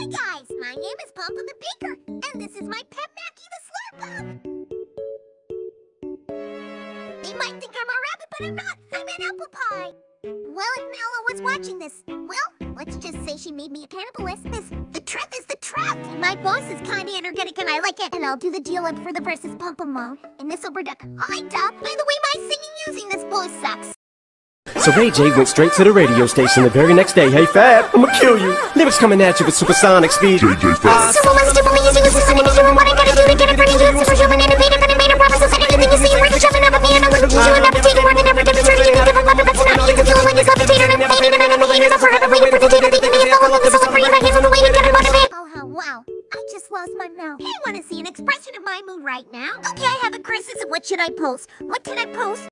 Hi guys, my name is PomPom the Baker, and this is my pet Mackie the Slurpup. They might think I'm a rabbit, but I'm not. I'm an apple pie. Well, if Mallow was watching this, well, let's just say she made me a cannibalist. The truth is the truth. My boss is kinda energetic and I like it. And I'll do the deal up for the versus PomPom mode in this UberDuck.ai dub. By the way, my singing using this voice sucks. So Ray J went straight to the radio station the very next day. Hey Fab, I'ma kill you. Lyrics coming at you with supersonic speed. Super monster, using this shenanigans. What I gotta do to get it pretty good. Super human, innovative, but it made a promise. So said anything you see, worth the shoving up a piano. With you and that potato, more than ever demonstrated. You give a love, that's not you can feel like it's a potato. And I'm faded, and I know the years are forever. Waiting for potato, thinking me, it's all of this. So bring my hands on the way to get it motivated. Oh, wow. I just lost my mouth. Hey, wanna see an expression of my mood right now? Okay, I have a crisis of what should I post? What can I post?